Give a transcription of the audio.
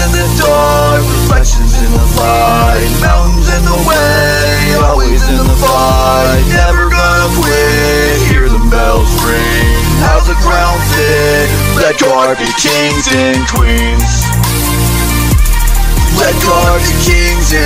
in the dark, reflections in the light, mountains in the way, always in the fight. Never gonna quit, hear the bells ring. How's the ground fit? Let God be kings and queens. Let God be kings